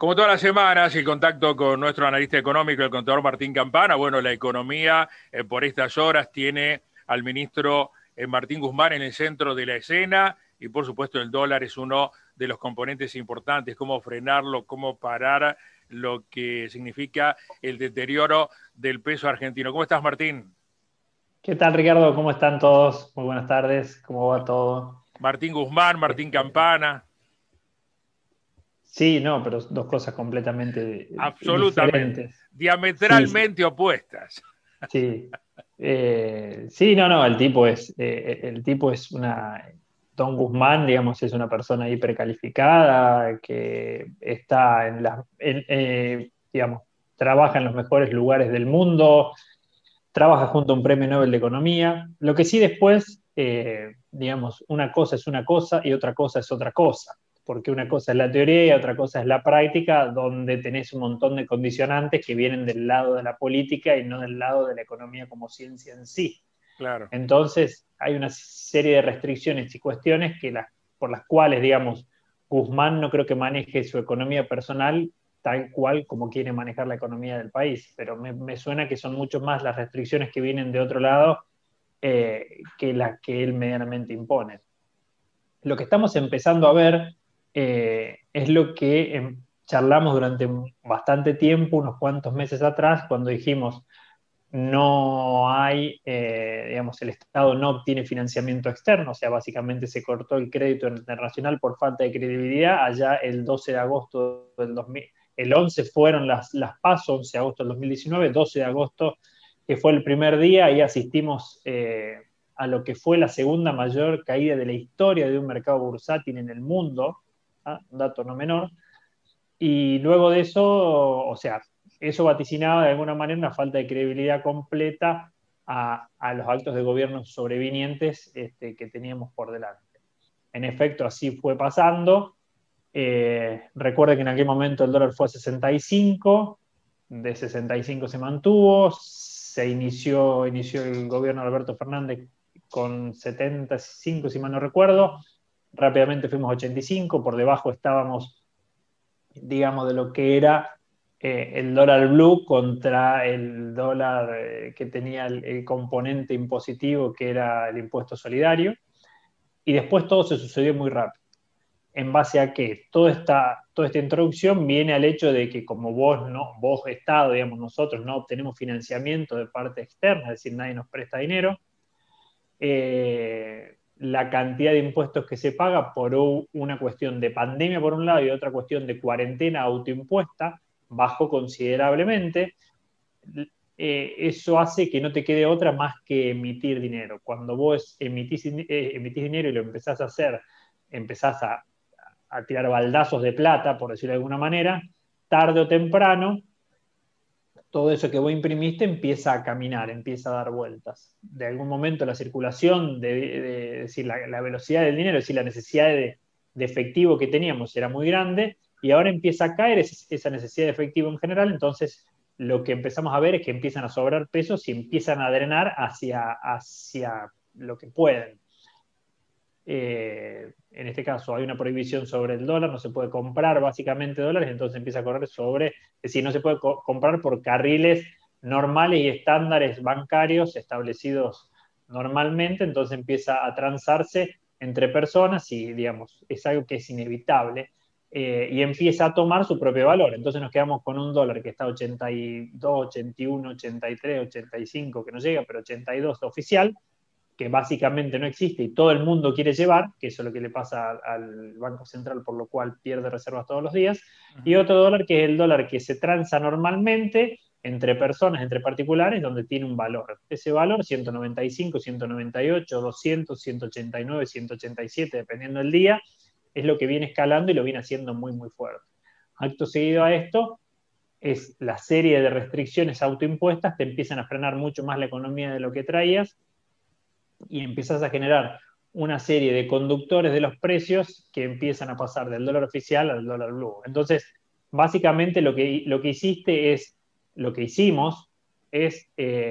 Como todas las semanas, el contacto con nuestro analista económico, el contador Martín Campana. Bueno, la economía por estas horas tiene al ministro Martín Guzmán en el centro de la escena y por supuesto el dólar es uno de los componentes importantes, cómo frenarlo, cómo parar lo que significa el deterioro del peso argentino. ¿Cómo estás, Martín? ¿Qué tal, Ricardo? ¿Cómo están todos? Muy buenas tardes. ¿Cómo va todo? Martín Guzmán, Martín Este, Campana. sí, no, pero dos cosas completamente Absolutamente, diferentes. Sí, sí, diametralmente opuestas. sí. Sí, no, el tipo es Don Guzmán, digamos, es una persona hipercalificada que está digamos, trabaja en los mejores lugares del mundo, trabaja junto a un premio Nobel de Economía. Lo que sí después, digamos, una cosa es una cosa y otra cosa es otra cosa, porque una cosa es la teoría y otra cosa es la práctica, donde tenés un montón de condicionantes que vienen del lado de la política y no del lado de la economía como ciencia en sí. Claro. Entonces, hay una serie de restricciones y cuestiones por las cuales, digamos, Guzmán no creo que maneje su economía personal tal cual como quiere manejar la economía del país, pero me suena que son mucho más las restricciones que vienen de otro lado que las que él medianamente impone. Lo que estamos empezando a ver es lo que charlamos durante bastante tiempo, unos cuantos meses atrás, cuando dijimos, no hay, digamos, el Estado no obtiene financiamiento externo, o sea, básicamente se cortó el crédito internacional por falta de credibilidad. Allá el 12 de agosto del 2000, el 11 fueron las PASO, 11 de agosto del 2019, 12 de agosto, que fue el primer día, y asistimos a lo que fue la segunda mayor caída de la historia de un mercado bursátil en el mundo, ¿ah? Un dato no menor. Y luego de eso, o sea, eso vaticinaba de alguna manera una falta de credibilidad completa a los actos de gobierno sobrevinientes que teníamos por delante. En efecto, así fue pasando. Recuerda que en aquel momento el dólar fue a 65, de 65 se mantuvo, inició el gobierno de Alberto Fernández con 75, si mal no recuerdo, rápidamente fuimos a 85, por debajo estábamos, digamos, de lo que era el dólar blue contra el dólar que tenía el componente impositivo, que era el impuesto solidario, y después todo se sucedió muy rápido. ¿En base a qué? Toda esta introducción viene al hecho de que como vos Estado, digamos, nosotros no obtenemos financiamiento de parte externa, es decir, nadie nos presta dinero, la cantidad de impuestos que se paga por una cuestión de pandemia por un lado y otra cuestión de cuarentena autoimpuesta bajó considerablemente. Eso hace que no te quede otra más que emitir dinero. Cuando vos emitís dinero y lo empezás a hacer, empezás a tirar baldazos de plata, por decirlo de alguna manera, tarde o temprano todo eso que vos imprimiste empieza a caminar, empieza a dar vueltas. De algún momento la circulación, decir, la velocidad del dinero, es decir, la necesidad de efectivo que teníamos era muy grande, y ahora empieza a caer esa necesidad de efectivo en general. Entonces lo que empezamos a ver es que empiezan a sobrar pesos y empiezan a drenar hacia lo que pueden. En este caso hay una prohibición sobre el dólar, no se puede comprar básicamente dólares, entonces empieza a correr sobre, es decir, no se puede comprar por carriles normales y estándares bancarios establecidos normalmente, entonces empieza a transarse entre personas y, digamos, es algo que es inevitable. Y empieza a tomar su propio valor. Entonces nos quedamos con un dólar que está a 82, 81, 83, 85, que no llega, pero 82 oficial, que básicamente no existe y todo el mundo quiere llevar, que eso es lo que le pasa al Banco Central, por lo cual pierde reservas todos los días, y otro dólar que es el dólar que se transa normalmente entre personas, entre particulares, donde tiene un valor. Ese valor, 195, 198, 200, 189, 187, dependiendo del día, es lo que viene escalando y lo viene haciendo muy, muy fuerte. Acto seguido a esto, es la serie de restricciones autoimpuestas, te empiezan a frenar mucho más la economía de lo que traías, y empiezas a generar una serie de conductores de los precios que empiezan a pasar del dólar oficial al dólar blue. Entonces, básicamente lo que hiciste es, lo que hicimos es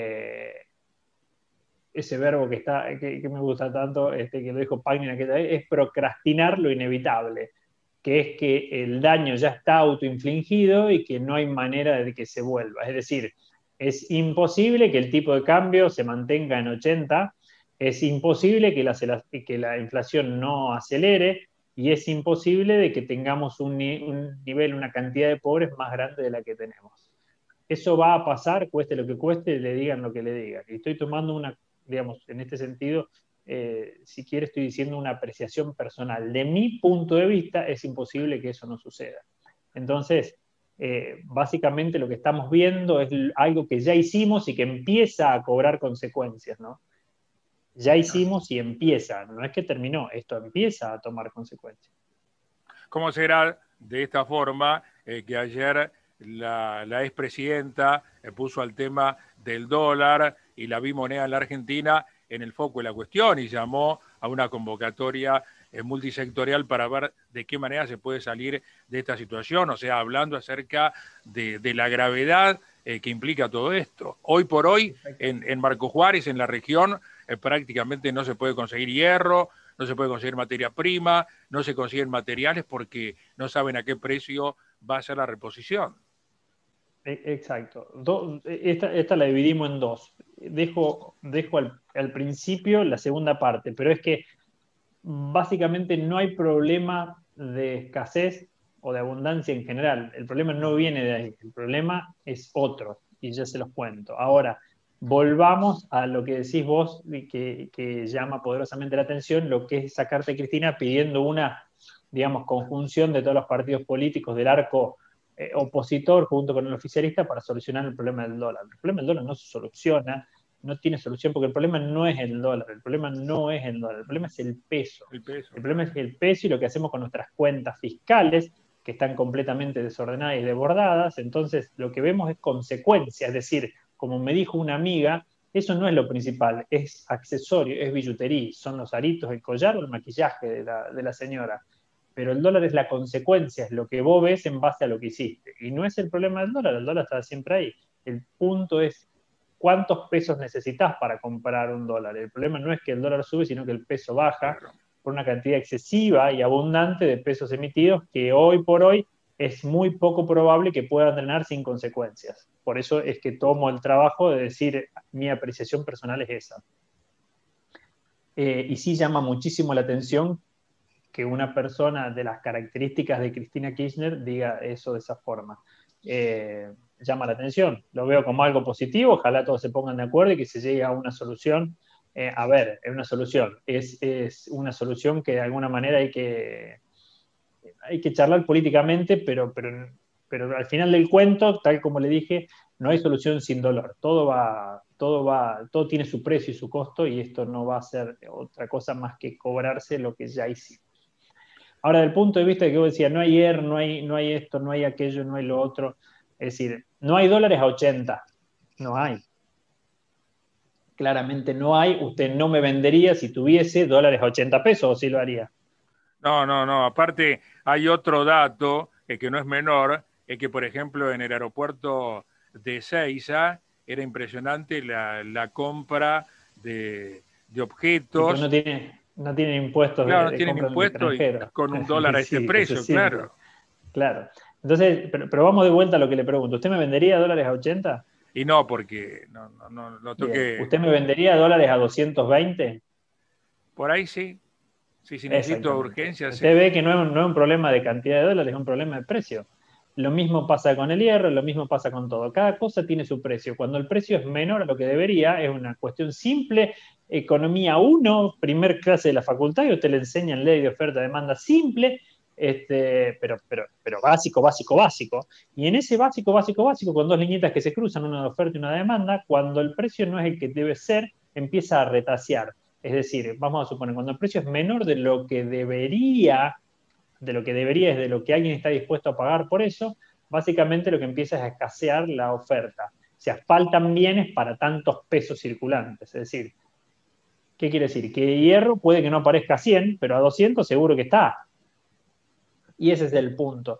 ese verbo que me gusta tanto, que lo dijo Pagnin aquella vez, es procrastinar lo inevitable. que es que el daño ya está autoinfligido y que no hay manera de que se vuelva. Es decir, es imposible que el tipo de cambio se mantenga en 80, es imposible que la inflación no acelere, y es imposible de que tengamos un nivel, una cantidad de pobres más grande de la que tenemos. Eso va a pasar, cueste lo que cueste, le digan lo que le digan. Y estoy tomando una, digamos, en este sentido, si quiere, estoy diciendo una apreciación personal. De mi punto de vista, es imposible que eso no suceda. Entonces, básicamente lo que estamos viendo es algo que ya hicimos y que empieza a cobrar consecuencias, ¿no? Ya hicimos y empieza, no es que terminó, esto empieza a tomar consecuencias. ¿Cómo será de esta forma que ayer la expresidenta puso al tema del dólar y la bimoneda en la Argentina en el foco de la cuestión y llamó a una convocatoria multisectorial para ver de qué manera se puede salir de esta situación, o sea, hablando acerca de la gravedad que implica todo esto? Hoy por hoy, en Marco Juárez, en la región, prácticamente no se puede conseguir hierro, no se puede conseguir materia prima, no se consiguen materiales porque no saben a qué precio va a ser la reposición. Exacto. Esta la dividimos en dos. Dejo al principio la segunda parte, pero es que básicamente no hay problema de escasez o de abundancia en general. El problema no viene de ahí, el problema es otro, y ya se los cuento. Ahora, volvamos a lo que decís vos, y que llama poderosamente la atención, lo que es esa carta de Cristina pidiendo una, digamos, conjunción de todos los partidos políticos del arco opositor junto con el oficialista para solucionar el problema del dólar. El problema del dólar no se soluciona, no tiene solución, porque el problema no es el dólar, el problema no es el dólar, el problema es el peso. El peso. El problema es el peso y lo que hacemos con nuestras cuentas fiscales, que están completamente desordenadas y desbordadas. Entonces, lo que vemos es consecuencia, es decir, como me dijo una amiga, eso no es lo principal, es accesorio, es billutería, son los aritos, el collar o el maquillaje de la señora. Pero el dólar es la consecuencia, es lo que vos ves en base a lo que hiciste. Y no es el problema del dólar, el dólar está siempre ahí. El punto es cuántos pesos necesitas para comprar un dólar. El problema no es que el dólar sube, sino que el peso baja por una cantidad excesiva y abundante de pesos emitidos que hoy por hoy es muy poco probable que puedan drenar sin consecuencias. Por eso es que tomo el trabajo de decir, mi apreciación personal es esa. Y sí llama muchísimo la atención que una persona de las características de Cristina Kirchner diga eso de esa forma. Llama la atención, lo veo como algo positivo, ojalá todos se pongan de acuerdo y que se llegue a una solución. A ver, es una solución, es una solución que de alguna manera hay que charlar políticamente, pero al final del cuento, tal como le dije, no hay solución sin dolor. Todo tiene su precio y su costo, y esto no va a ser otra cosa más que cobrarse lo que ya hicimos. Ahora, del punto de vista de que vos decías, no hay ER, no hay esto, no hay aquello, no hay lo otro, es decir, no hay dólares a 80, no hay. Claramente no hay, usted no me vendería si tuviese dólares a 80 pesos, o sí lo haría. No. Aparte, hay otro dato que no es menor, es que, por ejemplo, en el aeropuerto de Ezeiza era impresionante la compra de objetos. No tienen impuestos claro, no de tienen compra en el impuestos y extranjero. con $1 a este Sí, precio, claro. Claro. Entonces, pero vamos de vuelta a lo que le pregunto. ¿Usted me vendería dólares a 80? Y no, porque no toque. ¿Usted me vendería dólares a 220? Por ahí sí. Sí, si necesito Exactamente. urgencia, sí. Usted ve que no es un problema de cantidad de dólares, es un problema de precio. Lo mismo pasa con el hierro, lo mismo pasa con todo. Cada cosa tiene su precio. Cuando el precio es menor a lo que debería, es una cuestión simple. Economía 1, primer clase de la facultad, y usted le enseña en ley de oferta-demanda simple, pero básico. Y en ese básico, con dos liñitas que se cruzan, una de oferta y una de demanda, cuando el precio no es el que debe ser, empieza a retasear. Es decir, vamos a suponer, cuando el precio es menor de lo que debería es de lo que alguien está dispuesto a pagar por eso, básicamente lo que empieza es a escasear la oferta. O sea, faltan bienes para tantos pesos circulantes. Es decir, ¿qué quiere decir? Que hierro puede que no aparezca a 100, pero a 200 seguro que está. Y ese es el punto.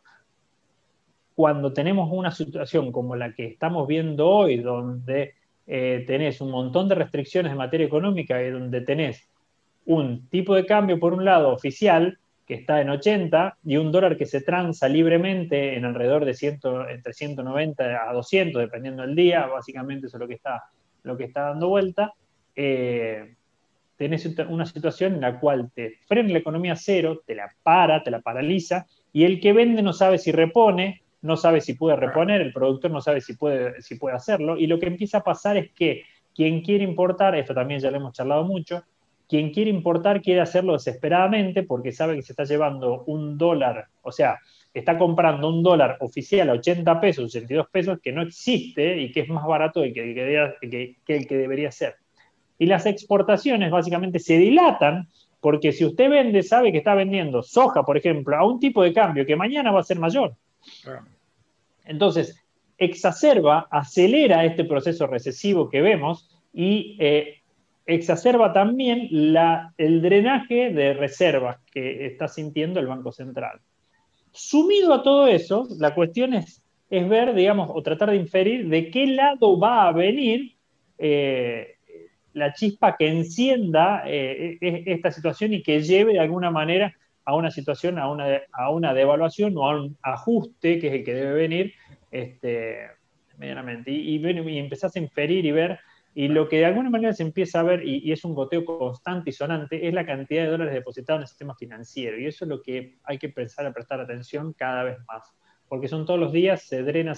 Cuando tenemos una situación como la que estamos viendo hoy, donde tenés un montón de restricciones en materia económica y donde tenés un tipo de cambio, por un lado, oficial, que está en 80 y un dólar que se transa libremente en alrededor de entre 190 a 200, dependiendo del día, básicamente eso es lo que está dando vuelta, tenés una situación en la cual te frena la economía a cero, te la paraliza, y el que vende no sabe si repone, no sabe si puede reponer, el productor no sabe si puede hacerlo, y lo que empieza a pasar es que quien quiere importar, esto también ya lo hemos charlado mucho, quien quiere importar quiere hacerlo desesperadamente porque sabe que se está llevando un dólar, o sea, está comprando un dólar oficial a 80 pesos, 82 pesos, que no existe y que es más barato del que el que debería ser. Y las exportaciones básicamente se dilatan porque si usted vende, sabe que está vendiendo soja, por ejemplo, a un tipo de cambio que mañana va a ser mayor. Claro. Entonces, exacerba, acelera este proceso recesivo que vemos y exacerba también el drenaje de reservas que está sintiendo el Banco Central. Sumido a todo eso, la cuestión es ver, digamos, o tratar de inferir de qué lado va a venir la chispa que encienda esta situación y que lleve de alguna manera a una situación, a una devaluación o a un ajuste, que es el que debe venir medianamente. Y empezás a inferir y ver, y lo que de alguna manera se empieza a ver, y es un goteo constante y sonante, es la cantidad de dólares depositados en el sistema financiero. Y eso es lo que hay que empezar a prestar atención cada vez más. Porque son todos los días, se drena,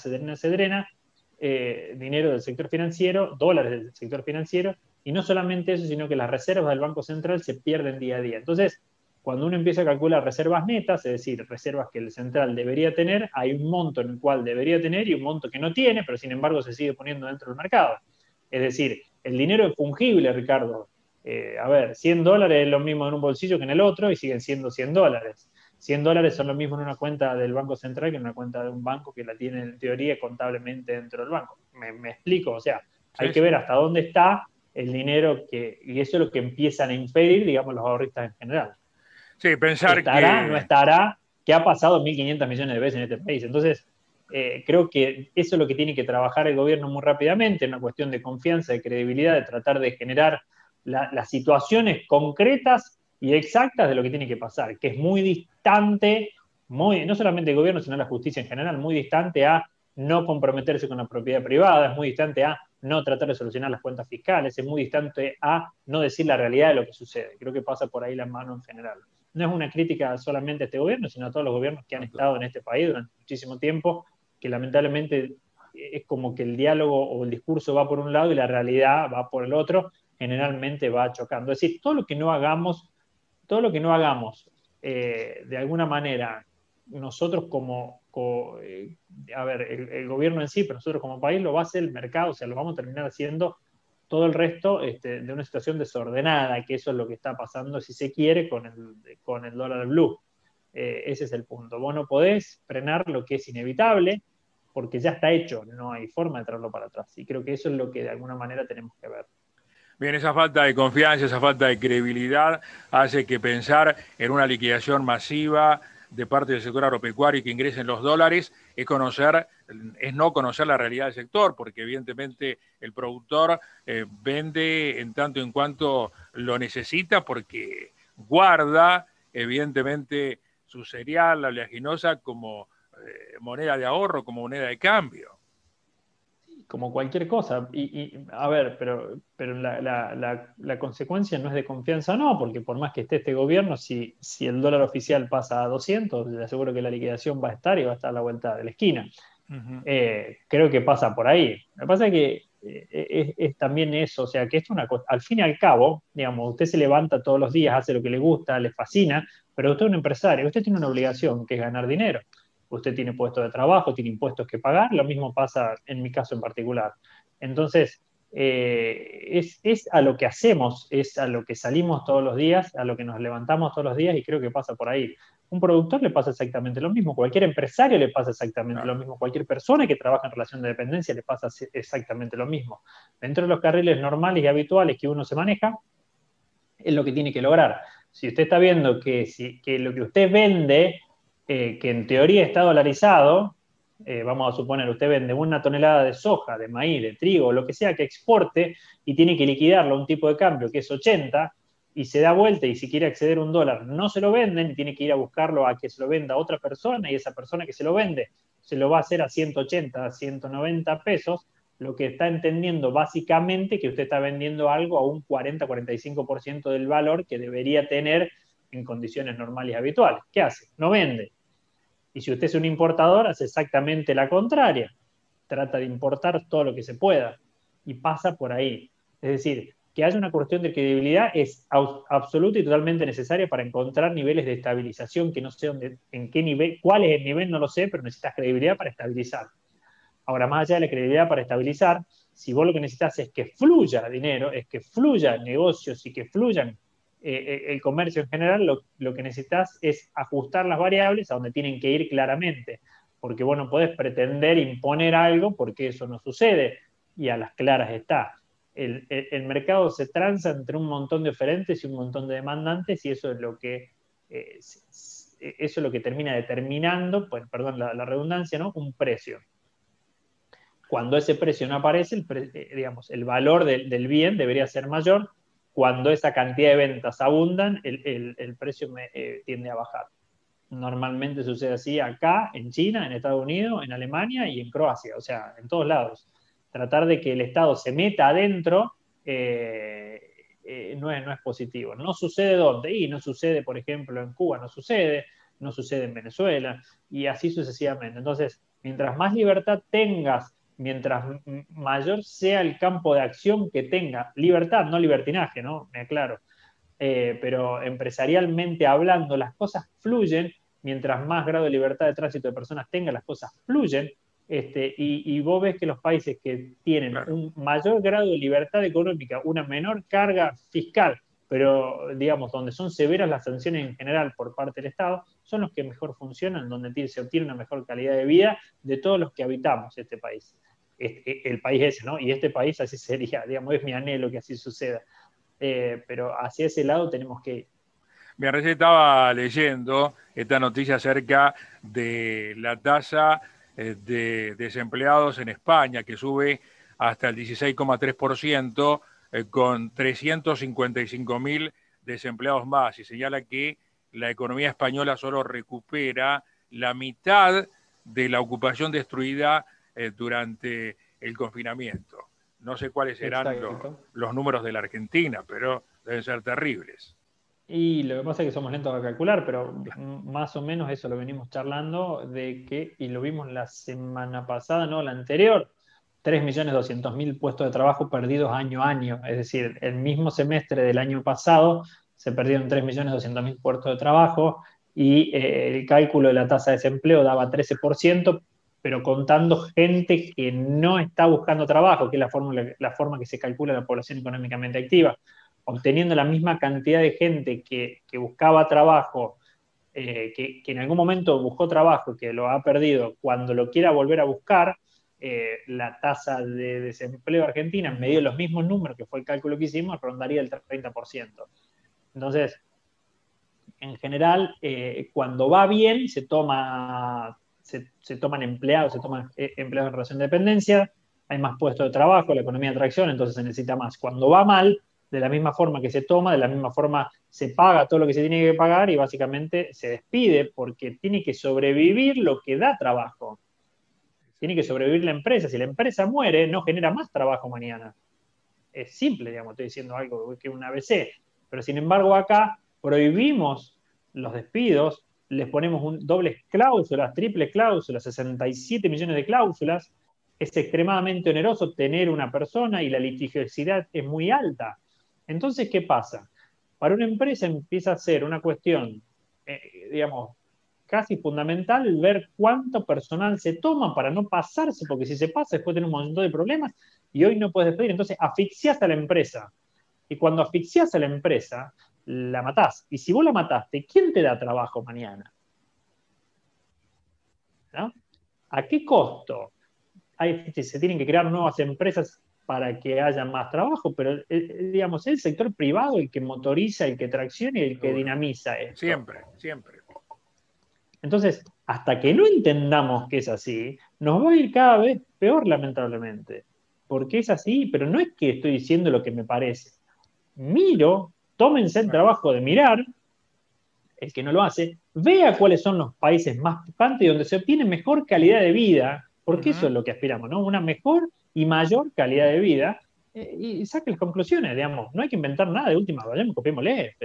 dinero del sector financiero, dólares del sector financiero, y no solamente eso, sino que las reservas del Banco Central se pierden día a día. Entonces, cuando uno empieza a calcular reservas netas, es decir, reservas que el central debería tener, hay un monto en el cual debería tener y un monto que no tiene, pero sin embargo se sigue poniendo dentro del mercado. Es decir, el dinero es fungible, Ricardo. A ver, 100 dólares es lo mismo en un bolsillo que en el otro y siguen siendo 100 dólares. 100 dólares son lo mismo en una cuenta del Banco Central que en una cuenta de un banco que la tiene en teoría contablemente dentro del banco. ¿Me explico? O sea, hay que ver hasta dónde está el dinero y eso es lo que empiezan a impedir, digamos, los ahorristas en general. Sí, pensar ¿Estará, que... no estará? ¿Qué ha pasado 1.500 millones de veces en este país? Entonces, creo que eso es lo que tiene que trabajar el gobierno muy rápidamente, una cuestión de confianza, de credibilidad, de tratar de generar las situaciones concretas y exactas de lo que tiene que pasar, que es muy distante, no solamente el gobierno, sino la justicia en general, muy distante a no comprometerse con la propiedad privada, es muy distante a no tratar de solucionar las cuentas fiscales, es muy distante a no decir la realidad de lo que sucede. Creo que pasa por ahí la mano en general. No es una crítica solamente a este gobierno, sino a todos los gobiernos que han estado en este país durante muchísimo tiempo, que lamentablemente es como que el diálogo o el discurso va por un lado y la realidad va por el otro, generalmente va chocando. Es decir, todo lo que no hagamos, de alguna manera, nosotros a ver, el gobierno en sí, pero nosotros como país lo va a hacer el mercado, o sea, lo vamos a terminar haciendo todo el resto de una situación desordenada, que eso es lo que está pasando, si se quiere, con el dólar blue. Ese es el punto. Vos no podés frenar lo que es inevitable, porque ya está hecho, no hay forma de traerlo para atrás. Y creo que eso es lo que de alguna manera tenemos que ver. Bien, esa falta de confianza, esa falta de credibilidad hace que pensar en una liquidación masiva de parte del sector agropecuario y que ingresen los dólares es no conocer la realidad del sector, porque evidentemente el productor vende en tanto en cuanto lo necesita, porque guarda evidentemente su cereal, la oleaginosa, como moneda de ahorro, como moneda de cambio. Como cualquier cosa. A ver, pero la consecuencia no es de confianza, no, porque por más que esté este gobierno, si el dólar oficial pasa a 200, le aseguro que la liquidación va a estar y va a estar a la vuelta de la esquina. Creo que pasa por ahí. Lo que pasa es que es también eso, o sea, que esto es una cosa, al fin y al cabo, digamos, usted se levanta todos los días, hace lo que le gusta, le fascina, pero usted es un empresario, usted tiene una obligación que es ganar dinero. Usted tiene puestos de trabajo, tiene impuestos que pagar, lo mismo pasa en mi caso en particular. Entonces, es a lo que hacemos, es a lo que salimos todos los días, a lo que nos levantamos todos los días y creo que pasa por ahí. Un productor le pasa exactamente lo mismo, cualquier empresario le pasa exactamente lo mismo, cualquier persona que trabaja en relación de dependencia le pasa exactamente lo mismo. Dentro de los carriles normales y habituales que uno se maneja, es lo que tiene que lograr. Si usted está viendo que lo que usted vende, que en teoría está dolarizado, vamos a suponer, usted vende 1 tonelada de soja, de maíz, de trigo, lo que sea que exporte, y tiene que liquidarlo a un tipo de cambio que es 80, y se da vuelta y si quiere acceder a un dólar no se lo venden y tiene que ir a buscarlo a que se lo venda otra persona y esa persona que se lo vende se lo va a hacer a 180, a 190 pesos, lo que está entendiendo básicamente que usted está vendiendo algo a un 40-45% del valor que debería tener en condiciones normales y habituales. ¿Qué hace? No vende. Y si usted es un importador, hace exactamente la contraria. Trata de importar todo lo que se pueda y pasa por ahí. Es decir, que haya una cuestión de credibilidad es absoluta y totalmente necesaria para encontrar niveles de estabilización que no sé dónde, en qué nivel, cuál es el nivel, no lo sé, pero necesitas credibilidad para estabilizar. Ahora, más allá de la credibilidad para estabilizar, si vos lo que necesitas es que fluya dinero, es que fluyan negocios y que fluyan el comercio en general, lo que necesitas es ajustar las variables a donde tienen que ir claramente, porque vos no podés pretender imponer algo porque eso no sucede, y a las claras está. El mercado se transa entre un montón de oferentes y un montón de demandantes, y eso es lo que, eso es lo que termina determinando, pues, perdón la redundancia, ¿no? Un precio. Cuando ese precio no aparece, digamos, el valor del bien debería ser mayor. Cuando esa cantidad de ventas abundan, el precio tiende a bajar. Normalmente sucede así acá, en China, en Estados Unidos, en Alemania y en Croacia, o sea, en todos lados. Tratar de que el Estado se meta adentro no es positivo. No sucede ¿dónde? Y no sucede, por ejemplo, en Cuba, no sucede en Venezuela, y así sucesivamente. Entonces, mientras más libertad tengas, mientras mayor sea el campo de acción que tenga, libertad, no libertinaje, ¿no? Me aclaro. Pero empresarialmente hablando, las cosas fluyen, mientras más grado de libertad de tránsito de personas tenga, las cosas fluyen, y vos ves que los países que tienen Claro. un mayor grado de libertad económica, una menor carga fiscal, pero digamos, donde son severas las sanciones en general por parte del Estado, son los que mejor funcionan, donde se obtiene una mejor calidad de vida de todos los que habitamos este país. El país ese, ¿no? Y este país así sería, digamos, es mi anhelo que así suceda. Pero hacia ese lado tenemos que ir. Me recién estaba leyendo esta noticia acerca de la tasa de desempleados en España, que sube hasta el 16,3%, con 355.000 desempleados más, y señala que la economía española solo recupera la mitad de la ocupación destruida durante el confinamiento. No sé cuáles serán los números de la Argentina, pero deben ser terribles. Y lo que pasa es que somos lentos a calcular, pero más o menos eso lo venimos charlando de que, y lo vimos la semana pasada, no, la anterior, 3.200.000 puestos de trabajo perdidos año a año. Es decir, el mismo semestre del año pasado se perdieron 3.200.000 puestos de trabajo y el cálculo de la tasa de desempleo daba 13%, pero contando gente que no está buscando trabajo, que es la forma que se calcula la población económicamente activa, obteniendo la misma cantidad de gente que buscaba trabajo, que en algún momento buscó trabajo y que lo ha perdido, cuando lo quiera volver a buscar, la tasa de desempleo argentina, en medio de los mismos números que fue el cálculo que hicimos, rondaría el 30%. Entonces, en general, cuando va bien, se toman empleados, empleados en relación de dependencia, hay más puestos de trabajo, la economía de atracción, entonces se necesita más. Cuando va mal, de la misma forma que se toma, de la misma forma se paga todo lo que se tiene que pagar y básicamente se despide porque tiene que sobrevivir lo que da trabajo. Tiene que sobrevivir la empresa. Si la empresa muere, no genera más trabajo mañana. Es simple, digamos, estoy diciendo algo que un ABC. Pero sin embargo acá prohibimos los despidos, les ponemos dobles cláusulas, triples cláusulas, 67 millones de cláusulas. Es extremadamente oneroso tener una persona y la litigiosidad es muy alta. Entonces, ¿qué pasa? Para una empresa empieza a ser una cuestión, digamos, casi fundamental ver cuánto personal se toma para no pasarse, porque si se pasa después tiene un montón de problemas y hoy no puedes despedir. Entonces asfixias a la empresa. Y cuando asfixias a la empresa, la matás. Y si vos la mataste, ¿quién te da trabajo mañana? ¿No? ¿A qué costo? Se tienen que crear nuevas empresas para que haya más trabajo, pero digamos, es el sector privado el que motoriza, el que tracciona y el que Seguro. dinamiza esto. Siempre, siempre. Entonces, hasta que no entendamos que es así, nos va a ir cada vez peor, lamentablemente. Porque es así, pero no es que estoy diciendo lo que me parece. Miro tómense el trabajo de mirar, el que no lo hace, vea cuáles son los países más pujantes y donde se obtiene mejor calidad de vida, porque eso es lo que aspiramos, ¿no? Una mejor y mayor calidad de vida, y saque las conclusiones, digamos. No hay que inventar nada, de última, vayamos, copiémosle,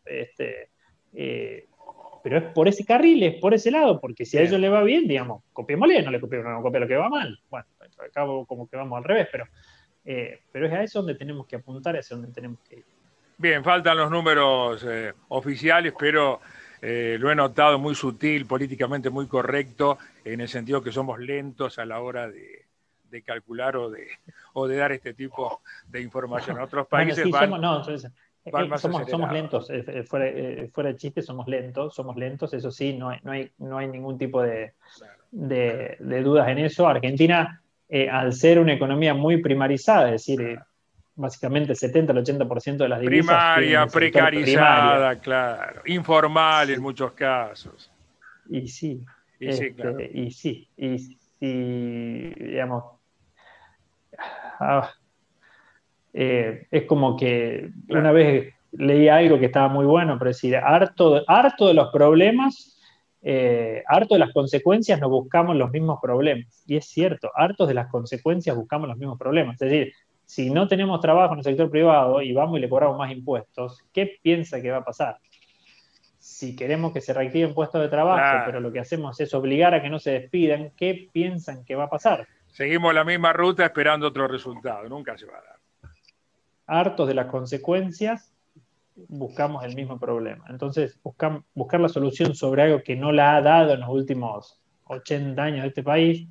pero es por ese carril, es por ese lado, porque si a ellos le va bien, digamos, copiémosle, no le copiemos, no copia lo que va mal. Bueno, acabo como que vamos al revés, pero es a eso donde tenemos que apuntar, es donde tenemos que ir. Bien, faltan los números oficiales, pero lo he notado muy sutil, políticamente muy correcto, en el sentido que somos lentos a la hora de calcular o de dar este tipo de información. En otros países bueno, sí, somos lentos, fuera de chiste, somos lentos, eso sí, no hay ningún tipo de dudas en eso. Argentina, al ser una economía muy primarizada, es decir, básicamente el 70 al 80% de las divisas primaria, precarizada, primaria. claro, informal Sí. en muchos casos. Y sí, Sí, claro. digamos, es como que Claro. una vez leí algo que estaba muy bueno, pero es decir, harto de los problemas, harto de las consecuencias, nos buscamos los mismos problemas. Y es cierto, hartos de las consecuencias buscamos los mismos problemas. Es decir, si no tenemos trabajo en el sector privado y vamos y le cobramos más impuestos, ¿qué piensa que va a pasar? Si queremos que se reactiven puestos de trabajo, Claro. pero lo que hacemos es obligar a que no se despidan, ¿qué piensan que va a pasar? Seguimos la misma ruta esperando otro resultado, nunca se va a dar. Hartos de las consecuencias, buscamos el mismo problema. Entonces, buscar la solución sobre algo que no la ha dado en los últimos 80 años de este país,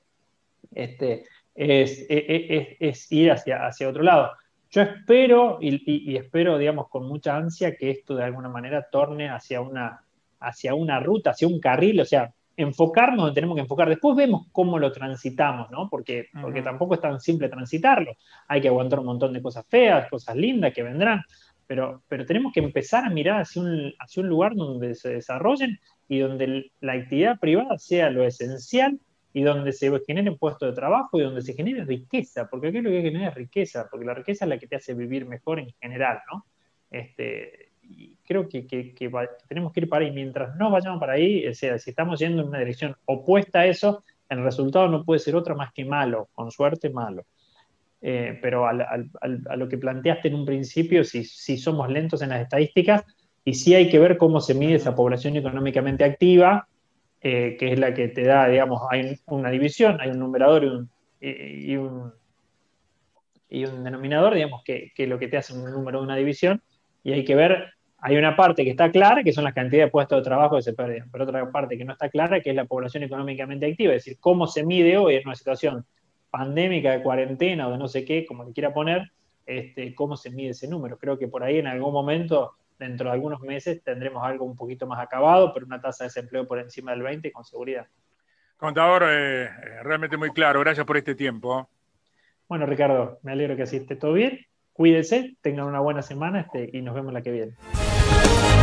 es ir hacia otro lado. Yo espero, y espero, digamos, con mucha ansia, que esto de alguna manera torne hacia una ruta, hacia un carril, o sea, enfocarnos donde tenemos que enfocar. Después vemos cómo lo transitamos, ¿no? Porque tampoco es tan simple transitarlo. Hay que aguantar un montón de cosas feas, cosas lindas que vendrán, pero tenemos que empezar a mirar hacia un lugar donde se desarrollen y donde la actividad privada sea lo esencial y donde se generen puestos de trabajo y donde se genere riqueza, porque aquí lo que hay que generar es riqueza, porque la riqueza es la que te hace vivir mejor en general, ¿no? Y creo que tenemos que ir para ahí. Mientras no vayamos para ahí, o sea, si estamos yendo en una dirección opuesta a eso, el resultado no puede ser otro más que malo, con suerte malo. Pero a lo que planteaste en un principio, si somos lentos en las estadísticas, y sí hay que ver cómo se mide esa población económicamente activa, que es la que te da, digamos, hay una división, hay un numerador y un denominador, digamos, que lo que te hace un número de una división, y hay que ver, hay una parte que está clara, que son las cantidades de puestos de trabajo que se perdieron, pero otra parte que no está clara, que es la población económicamente activa, es decir, cómo se mide hoy en una situación pandémica, de cuarentena o de no sé qué, como le quiera poner, cómo se mide ese número. Creo que por ahí en algún momento, dentro de algunos meses, tendremos algo un poquito más acabado, pero una tasa de desempleo por encima del 20% con seguridad. Contador, realmente muy claro. Gracias por este tiempo. Bueno, Ricardo, me alegro que así esté todo bien. Cuídese, tengan una buena semana y nos vemos la que viene.